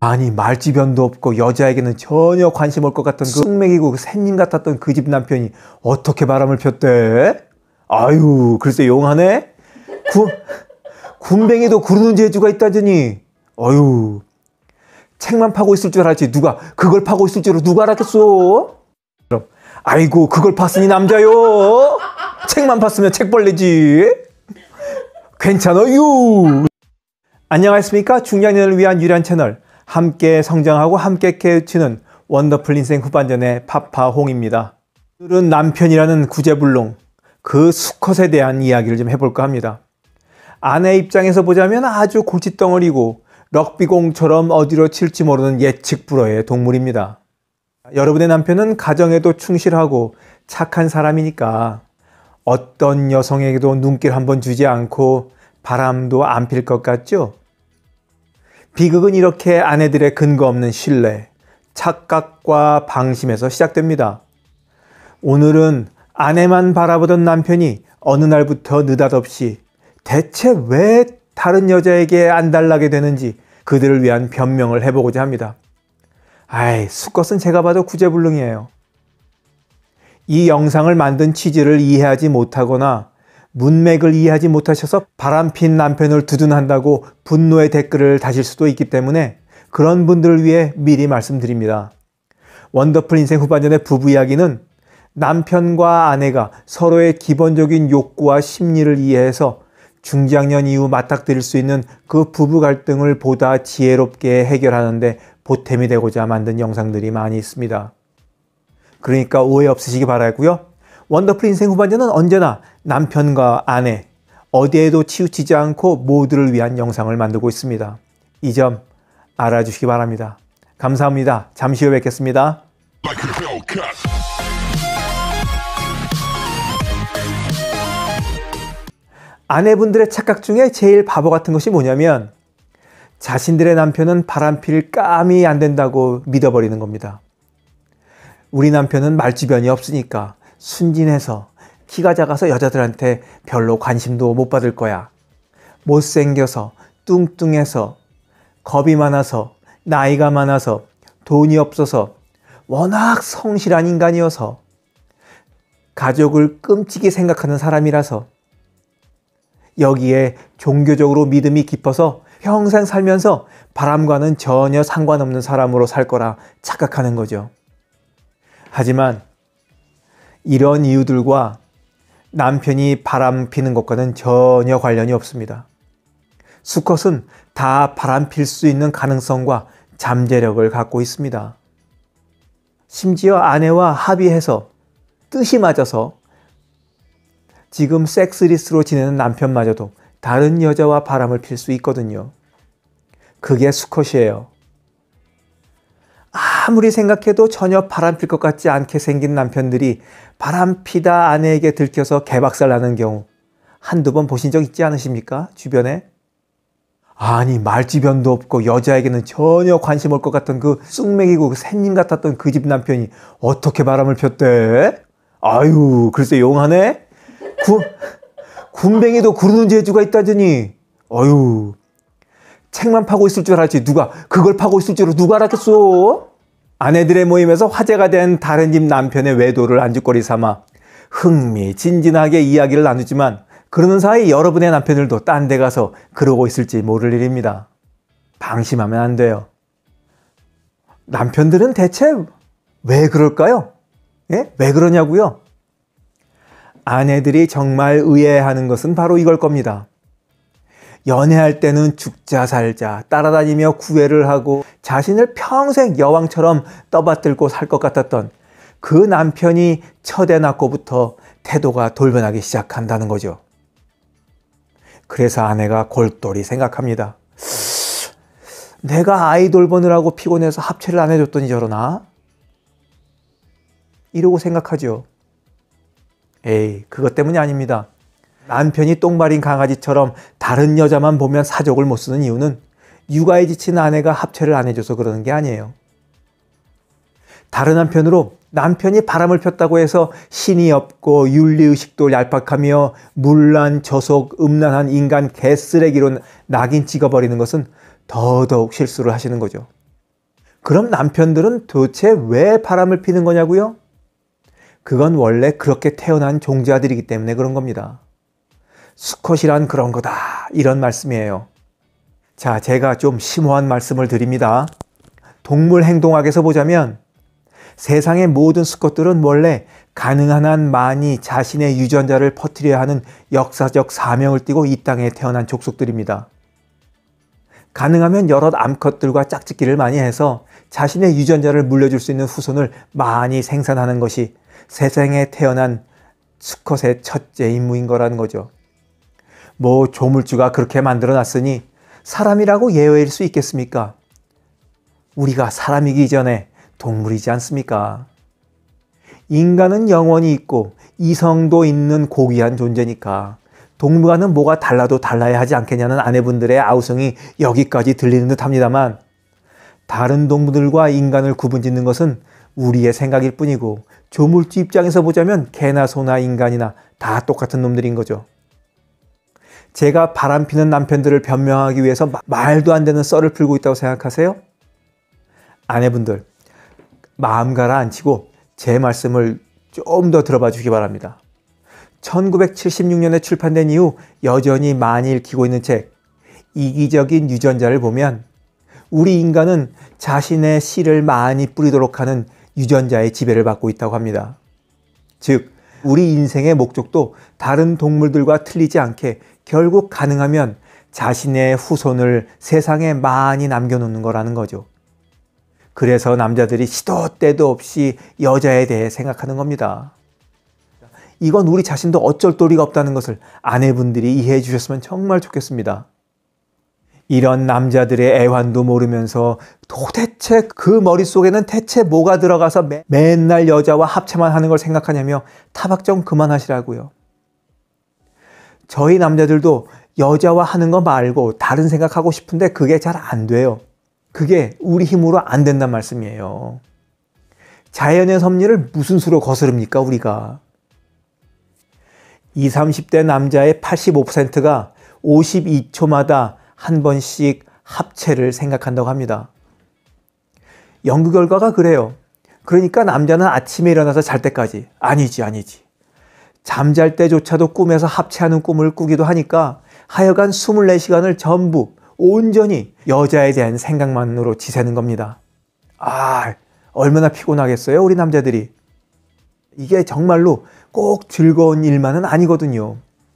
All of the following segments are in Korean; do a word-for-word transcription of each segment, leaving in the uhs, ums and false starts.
아니 말주변도 없고 여자에게는 전혀 관심 올 것 같던 그 쑥맥이고 샌님 같았던 그 집 남편이 어떻게 바람을 폈대? 아유 글쎄 용하네? 구, 군뱅이도 구르는 재주가 있다더니 아유 책만 파고 있을 줄 알았지 누가 그걸 파고 있을 줄은 누가 알았겠어? 그럼 아이고 그걸 팠으니 남자요? 책만 팠으면 책벌레지? 괜찮아요. 안녕하십니까? 중장년을 위한 유일한 채널 함께 성장하고 함께 깨우치는 원더풀 인생 후반전의 파파홍입니다. 오늘은 남편이라는 구제불능 그 수컷에 대한 이야기를 좀 해볼까 합니다. 아내 입장에서 보자면 아주 골칫덩어리고 럭비공처럼 어디로 튈지 모르는 예측 불허의 동물입니다. 여러분의 남편은 가정에도 충실하고 착한 사람이니까 어떤 여성에게도 눈길 한번 주지 않고 바람도 안 필 것 같죠? 비극은 이렇게 아내들의 근거 없는 신뢰, 착각과 방심에서 시작됩니다. 오늘은 아내만 바라보던 남편이 어느 날부터 느닷없이 대체 왜 다른 여자에게 안달나게 되는지 그들을 위한 변명을 해보고자 합니다. 아이, 수컷은 제가 봐도 구제불능이에요. 이 영상을 만든 취지를 이해하지 못하거나 문맥을 이해하지 못하셔서 바람핀 남편을 두둔한다고 분노의 댓글을 다실 수도 있기 때문에 그런 분들을 위해 미리 말씀드립니다. 원더풀 인생 후반전의 부부 이야기는 남편과 아내가 서로의 기본적인 욕구와 심리를 이해해서 중장년 이후 맞닥뜨릴 수 있는 그 부부 갈등을 보다 지혜롭게 해결하는데 보탬이 되고자 만든 영상들이 많이 있습니다. 그러니까 오해 없으시기 바라고요. 원더풀 인생 후반전은 언제나 남편과 아내, 어디에도 치우치지 않고 모두를 위한 영상을 만들고 있습니다. 이 점 알아주시기 바랍니다. 감사합니다. 잠시 후에 뵙겠습니다. 아내분들의 착각 중에 제일 바보 같은 것이 뭐냐면 자신들의 남편은 바람필 감이 안 된다고 믿어버리는 겁니다. 우리 남편은 말주변이 없으니까 순진해서 키가 작아서 여자들한테 별로 관심도 못 받을 거야. 못생겨서 뚱뚱해서 겁이 많아서 나이가 많아서 돈이 없어서 워낙 성실한 인간이어서 가족을 끔찍이 생각하는 사람이라서 여기에 종교적으로 믿음이 깊어서 평생 살면서 바람과는 전혀 상관없는 사람으로 살 거라 착각하는 거죠. 하지만 이런 이유들과 남편이 바람 피는 것과는 전혀 관련이 없습니다. 수컷은 다 바람 필 수 있는 가능성과 잠재력을 갖고 있습니다. 심지어 아내와 합의해서 뜻이 맞아서 지금 섹스리스로 지내는 남편마저도 다른 여자와 바람을 필 수 있거든요. 그게 수컷이에요. 아무리 생각해도 전혀 바람필 것 같지 않게 생긴 남편들이 바람피다 아내에게 들켜서 개박살 나는 경우 한두 번 보신 적 있지 않으십니까? 주변에? 아니 말주변도 없고 여자에게는 전혀 관심 올 것 같던 그 쑥맥이고 샌님 같았던 그 집 남편이 어떻게 바람을 폈대? 아유 글쎄 용하네? 구, 군뱅이도 구르는 재주가 있다더니 아유 책만 파고 있을 줄 알았지 누가 그걸 파고 있을 줄은 누가 알았겠어? 아내들의 모임에서 화제가 된 다른 집 남편의 외도를 안주거리 삼아 흥미진진하게 이야기를 나누지만 그러는 사이 여러분의 남편들도 딴 데 가서 그러고 있을지 모를 일입니다. 방심하면 안 돼요. 남편들은 대체 왜 그럴까요? 예? 왜 그러냐고요? 아내들이 정말 의아해하는 것은 바로 이걸 겁니다. 연애할 때는 죽자 살자 따라다니며 구애를 하고 자신을 평생 여왕처럼 떠받들고 살 것 같았던 그 남편이 첫애 낳고부터 태도가 돌변하기 시작한다는 거죠. 그래서 아내가 골똘히 생각합니다. 내가 아이 돌보느라고 피곤해서 합체를 안 해줬더니 저러나? 이러고 생각하죠. 에이, 그것 때문이 아닙니다. 남편이 똥마린 강아지처럼 다른 여자만 보면 사족을 못 쓰는 이유는 육아에 지친 아내가 합체를 안 해줘서 그러는 게 아니에요. 다른 한편으로 남편이 바람을 폈다고 해서 신이 없고 윤리의식도 얄팍하며 문란, 저속, 음란한 인간 개쓰레기로 낙인 찍어버리는 것은 더더욱 실수를 하시는 거죠. 그럼 남편들은 도대체 왜 바람을 피는 거냐고요? 그건 원래 그렇게 태어난 종자들이기 때문에 그런 겁니다. 수컷이란 그런 거다, 이런 말씀이에요. 자, 제가 좀 심오한 말씀을 드립니다. 동물 행동학에서 보자면 세상의 모든 수컷들은 원래 가능한 한 많이 자신의 유전자를 퍼뜨려야 하는 역사적 사명을 띠고 이 땅에 태어난 족속들입니다. 가능하면 여러 암컷들과 짝짓기를 많이 해서 자신의 유전자를 물려줄 수 있는 후손을 많이 생산하는 것이 세상에 태어난 수컷의 첫째 임무인 거라는 거죠. 뭐 조물주가 그렇게 만들어 놨으니 사람이라고 예외일 수 있겠습니까? 우리가 사람이기 전에 동물이지 않습니까? 인간은 영혼이 있고 이성도 있는 고귀한 존재니까 동물과는 뭐가 달라도 달라야 하지 않겠냐는 아내분들의 아우성이 여기까지 들리는 듯 합니다만, 다른 동물들과 인간을 구분짓는 것은 우리의 생각일 뿐이고 조물주 입장에서 보자면 개나 소나 인간이나 다 똑같은 놈들인 거죠. 제가 바람피는 남편들을 변명하기 위해서 말도 안 되는 썰을 풀고 있다고 생각하세요? 아내분들, 마음 가라앉히고 제 말씀을 좀 더 들어봐 주시기 바랍니다. 천구백칠십육 년에 출판된 이후 여전히 많이 읽히고 있는 책 이기적인 유전자를 보면 우리 인간은 자신의 씨를 많이 뿌리도록 하는 유전자의 지배를 받고 있다고 합니다. 즉, 우리 인생의 목적도 다른 동물들과 틀리지 않게 결국 가능하면 자신의 후손을 세상에 많이 남겨놓는 거라는 거죠. 그래서 남자들이 시도 때도 없이 여자에 대해 생각하는 겁니다. 이건 우리 자신도 어쩔 도리가 없다는 것을 아내분들이 이해해 주셨으면 정말 좋겠습니다. 이런 남자들의 애환도 모르면서 도대체 그 머릿속에는 대체 뭐가 들어가서 매, 맨날 여자와 합체만 하는 걸 생각하냐며 타박 좀 그만하시라고요. 저희 남자들도 여자와 하는 거 말고 다른 생각하고 싶은데 그게 잘 안 돼요. 그게 우리 힘으로 안 된단 말씀이에요. 자연의 섭리를 무슨 수로 거스릅니까, 우리가? 이십, 삼십 대 남자의 팔십오 퍼센트가 오십이 초마다 한 번씩 합체를 생각한다고 합니다. 연구 결과가 그래요. 그러니까 남자는 아침에 일어나서 잘 때까지, 아니지 아니지, 잠잘 때조차도 꿈에서 합체하는 꿈을 꾸기도 하니까 하여간 이십사 시간을 전부 온전히 여자에 대한 생각만으로 지새는 겁니다. 아, 얼마나 피곤하겠어요, 우리 남자들이. 이게 정말로 꼭 즐거운 일만은 아니거든요.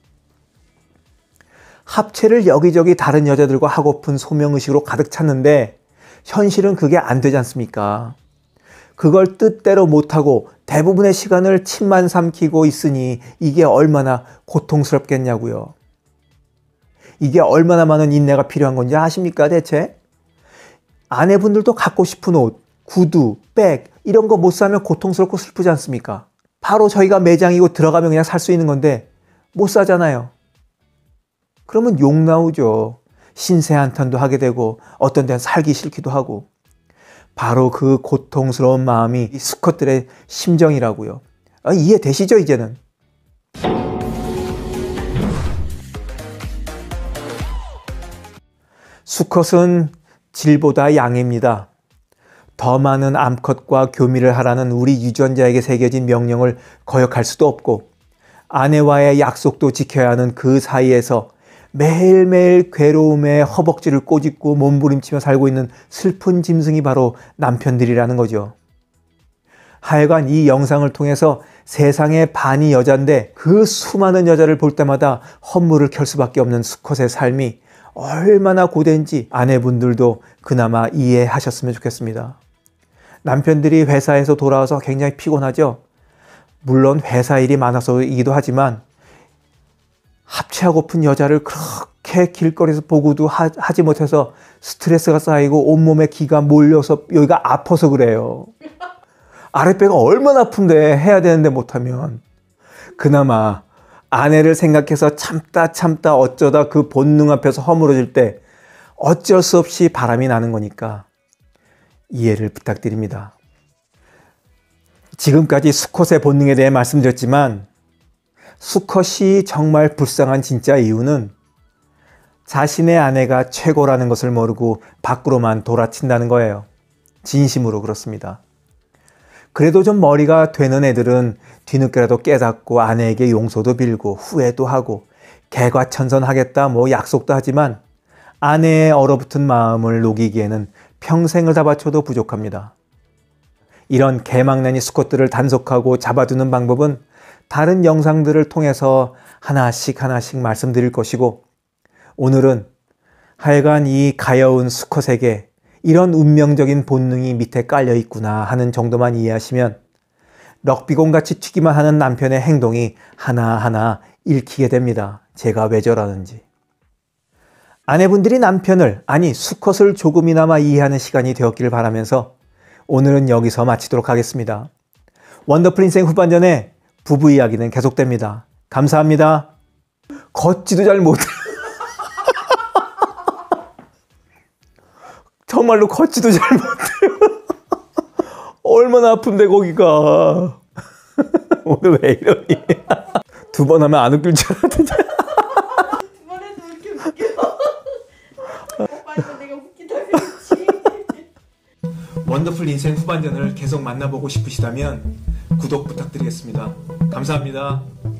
합체를 여기저기 다른 여자들과 하고픈 소명의식으로 가득 찼는데 현실은 그게 안 되지 않습니까? 그걸 뜻대로 못하고 대부분의 시간을 침만 삼키고 있으니 이게 얼마나 고통스럽겠냐고요. 이게 얼마나 많은 인내가 필요한 건지 아십니까, 대체? 아내분들도 갖고 싶은 옷, 구두, 백 이런 거 못 사면 고통스럽고 슬프지 않습니까? 바로 저희가 매장이고 들어가면 그냥 살 수 있는 건데 못 사잖아요. 그러면 욕 나오죠. 신세 한탄도 하게 되고 어떤 데는 살기 싫기도 하고. 바로 그 고통스러운 마음이 이 수컷들의 심정이라고요. 아, 이해되시죠, 이제는? 수컷은 질보다 양입니다. 더 많은 암컷과 교미를 하라는 우리 유전자에게 새겨진 명령을 거역할 수도 없고 아내와의 약속도 지켜야 하는 그 사이에서 매일매일 괴로움에 허벅지를 꼬집고 몸부림치며 살고 있는 슬픈 짐승이 바로 남편들이라는 거죠. 하여간 이 영상을 통해서 세상의 반이 여잔데 그 수많은 여자를 볼 때마다 헛물을 켤 수밖에 없는 수컷의 삶이 얼마나 고된지 아내분들도 그나마 이해하셨으면 좋겠습니다. 남편들이 회사에서 돌아와서 굉장히 피곤하죠. 물론 회사 일이 많아서이기도 하지만 합체하고픈 여자를 그렇게 길거리에서 보고도 하, 하지 못해서 스트레스가 쌓이고 온몸에 기가 몰려서 여기가 아파서 그래요. 아랫배가 얼마나 아픈데 해야 되는데 못하면. 그나마 아내를 생각해서 참다 참다 어쩌다 그 본능 앞에서 허물어질 때 어쩔 수 없이 바람이 나는 거니까 이해를 부탁드립니다. 지금까지 수컷의 본능에 대해 말씀드렸지만 수컷이 정말 불쌍한 진짜 이유는 자신의 아내가 최고라는 것을 모르고 밖으로만 돌아친다는 거예요. 진심으로 그렇습니다. 그래도 좀 머리가 되는 애들은 뒤늦게라도 깨닫고 아내에게 용서도 빌고 후회도 하고 개과천선하겠다 뭐 약속도 하지만 아내의 얼어붙은 마음을 녹이기에는 평생을 다 바쳐도 부족합니다. 이런 개망나니 수컷들을 단속하고 잡아두는 방법은 다른 영상들을 통해서 하나씩 하나씩 말씀드릴 것이고, 오늘은 하여간 이 가여운 수컷에게 이런 운명적인 본능이 밑에 깔려 있구나 하는 정도만 이해하시면 럭비공같이 튀기만 하는 남편의 행동이 하나하나 읽히게 됩니다. 제가 왜 저러는지. 아내분들이 남편을, 아니 수컷을 조금이나마 이해하는 시간이 되었기를 바라면서 오늘은 여기서 마치도록 하겠습니다. 원더풀 인생 후반전에 부부 이야기는 계속됩니다. 감사합니다. 걷지도 잘 못해. 정말로 걷지도 잘 못해요. 얼마나 아픈데 거기가. 오늘 왜 이러니. 두 번 하면 안 웃길 줄 알았는데. 두 번 해도 이렇게 웃겨. 오빠도 내가 웃기다 그랬지. 원더풀 인생 후반전을 계속 만나보고 싶으시다면 구독 부탁드리겠습니다. 감사합니다.